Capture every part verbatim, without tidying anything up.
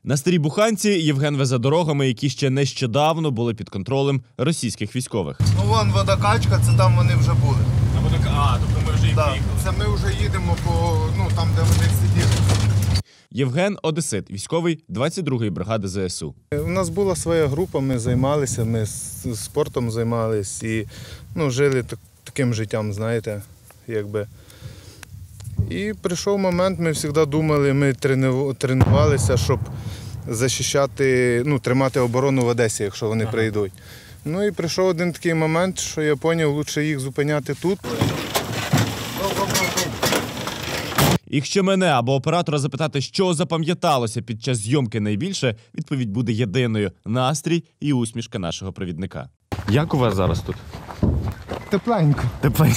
На старій буханці Євген везе дорогами, які ще нещодавно були під контролем російських військових. Ну вон водокачка, це там вони вже були. А, водока... а тобто ми вже їх да. приїхали. Це ми вже їдемо по, ну, там, де вони сиділи. Євген – одесит, військовий двадцять другої бригади зе ес у. У нас була своя група, ми займалися, ми спортом займалися і ну, жили так, таким життям, знаєте, якби. І прийшов момент, ми завжди думали, ми тренувалися, щоб захищати, ну, тримати оборону в Одесі, якщо вони ага. прийдуть. Ну і прийшов один такий момент, що я зрозумів, краще їх зупиняти тут. Якщо мене або оператора запитати, що запам'яталося під час зйомки найбільше, відповідь буде єдиною – настрій і усмішка нашого провідника. Як у вас зараз тут? Тепленько. Тепленько.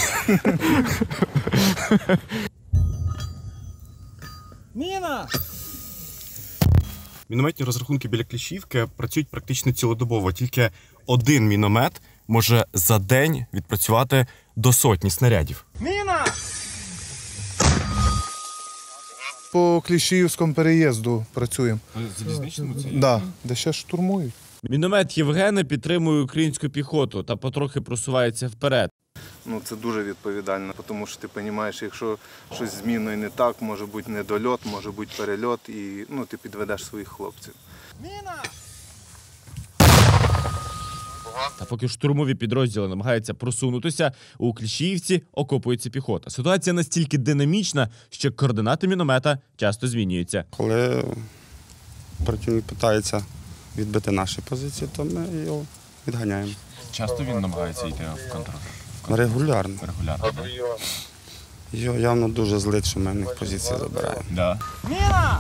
Міна! Мінометні розрахунки біля Кліщіївки працюють практично цілодобово. Тільки один міномет може за день відпрацювати до сотні снарядів. Міна! По Кліщіївському переїзду працюємо. Залізничному це? Так, да, де ще штурмують. Міномет Євгена підтримує українську піхоту та потрохи просувається вперед. Ну, це дуже відповідально, тому що ти розумієш, якщо щось з міною не так, може бути недольот, може бути перельот, і ну, ти підведеш своїх хлопців. Міна! Та поки штурмові підрозділи намагаються просунутися, у Кліщіївці окопується піхота. Ситуація настільки динамічна, що координати міномета часто змінюються. Коли противник намагається відбити наші позиції, то ми його відганяємо. Часто він намагається йти в контратаку? Регулярно. Регулярно, так? Його явно дуже злить, що ми в них позиції забираємо. Да. Міна!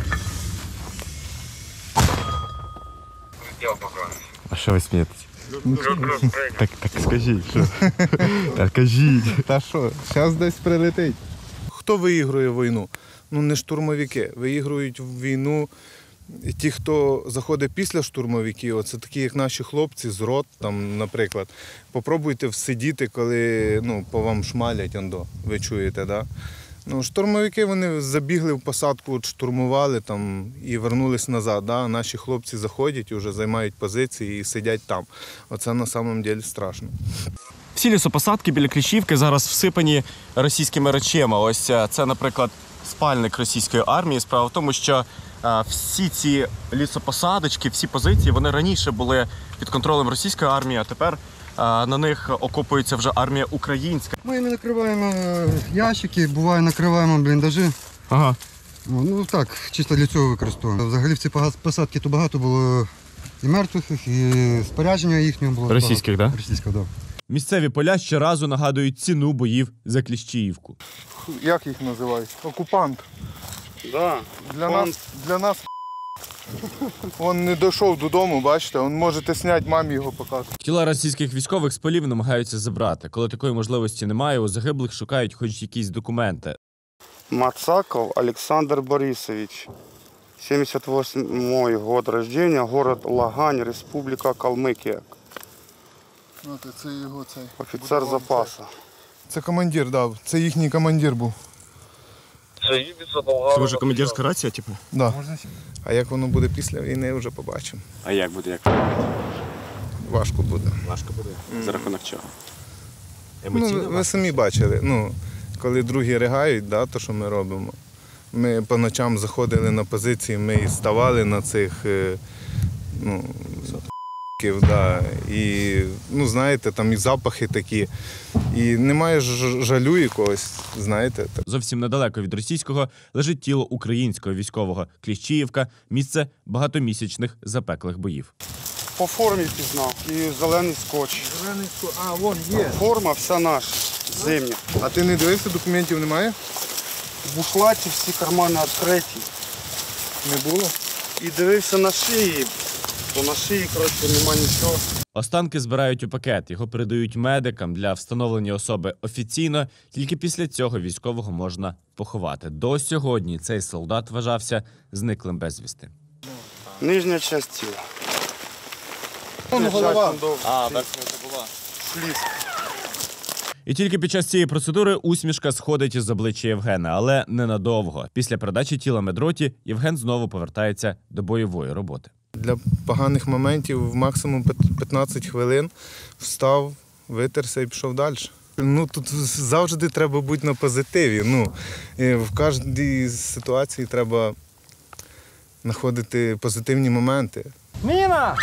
А що ви смієтесь? Так, так скажіть, що? Так кажіть. Та що, зараз десь прилетить. Хто виігрує війну? Ну не штурмовики. Виігрують війну ті, хто заходить після штурмовиків. Це такі, як наші хлопці з рот, там, наприклад. Попробуйте всидіти, коли ну, по вам шмалять, ондо, ви чуєте, да? Ну, штурмовики, вони забігли в посадку, от штурмували там і вернулись назад. Да? Наші хлопці заходять, вже займають позиції і сидять там. Оце на самом деле страшно. Всі лісопосадки біля Кліщіївки зараз всипані російськими речами. Ось це, наприклад, спальник російської армії. Справа в тому, що а, всі ці лісопосадочки, всі позиції, вони раніше були під контролем російської армії, а тепер а, на них окопується вже армія українська. Ми не накриваємо ящики, буває накриваємо бліндажі. Ага. Ну так, чисто для цього використовуємо. Взагалі в ці посадки то багато було і мертвих, і спорядження їхнього було. Російських, так? Да? Російського, так. Да. Місцеві поля щоразу нагадують ціну боїв за Кліщіївку. Як їх називають? Окупант. Да. Для нас, для нас він не дійшов додому, бачите, він можете зняти, мамі його показати. Тіла російських військових з полів намагаються забрати. Коли такої можливості немає, у загиблих шукають хоч якісь документи. Мацаков Олександр Борисович, сімдесят восьмой год рождения, город Лагань, Республіка Калмикія. От, це його цей. Офіцер запасу. Це командир дав, це їхній командир був. Це вже командирська рація, типу? Да. А як воно буде після війни, вже побачимо. А як буде? Як? Важко буде. Важко буде? За рахунок чого? Ну, ви самі бачили, ну, коли другі ригають, да, то, що ми робимо. Ми по ночам заходили на позиції, ми і ставали на цих, ну, да, і, ну, знаєте, там і запахи такі, і немає жалю якогось, знаєте. Зовсім недалеко від російського лежить тіло українського військового. Кліщіївка – місце багатомісячних запеклих боїв. По формі впізнав і зелений скотч. Зелений скотч, а, вон є. Форма вся наша, зимня. А ти не дивився, документів немає? В бушлаті всі кармани відкриті. Не було? І дивився на шиї, то на шиї, коротше, нема нічого. Останки збирають у пакет, його передають медикам для встановлення особи офіційно, тільки після цього військового можна поховати. До сьогодні цей солдат вважався зниклим безвісти. Нижня частина тіла. Вон голова. А, так це була. Сліз. І тільки під час цієї процедури усмішка сходить із обличчя Євгена, але ненадовго. Після передачі тіла медроті Євген знову повертається до бойової роботи. Для поганих моментів максимум п'ятнадцять хвилин встав, витерся і пішов далі. Ну, тут завжди треба бути на позитиві. Ну, в кожній ситуації треба знаходити позитивні моменти. Міна!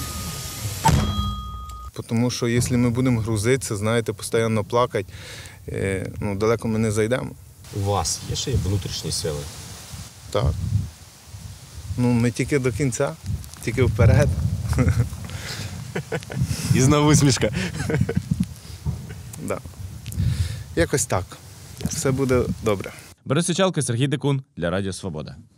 Тому що якщо ми будемо грузитися, знаєте, постійно плакати, ну, далеко ми не зайдемо. У вас є ще внутрішні сили? Так. Ну, ми тільки до кінця, тільки вперед. І знову усмішка. Да. Якось так. Все буде добре. Борис Сичалко, Сергій Декун для Радіо Свобода.